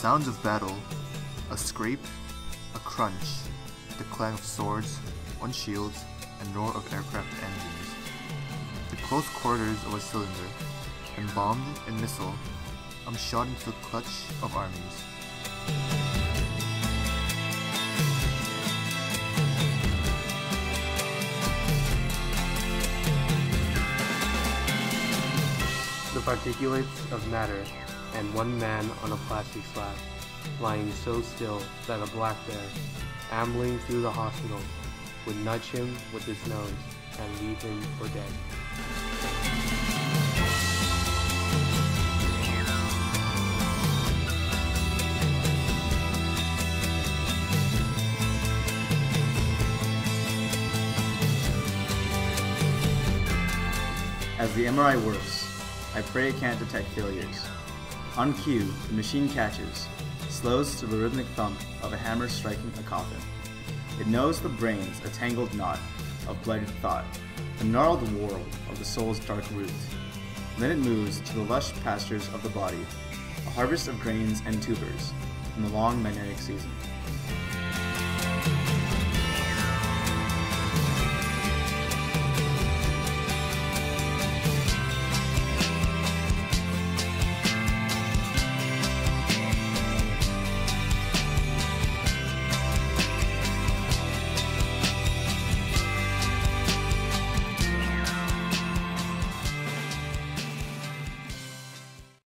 sounds of battle, a scrape, a crunch, the clang of swords on shields, and roar of aircraft engines. The close quarters of a cylinder, embalmed in missile, I'm shot into the clutch of armies. The particulates of matter, and one man on a plastic slab, lying so still that a black bear, ambling through the hospital, would nudge him with his nose and leave him for dead. As the MRI works, I pray it can't detect failures. On cue, the machine catches, slows to the rhythmic thump of a hammer striking a coffin. It knows the brain's a tangled knot of blighted thought, a gnarled whorl of the soul's dark root. Then it moves to the lush pastures of the body, a harvest of grains and tubers from the long magnetic season.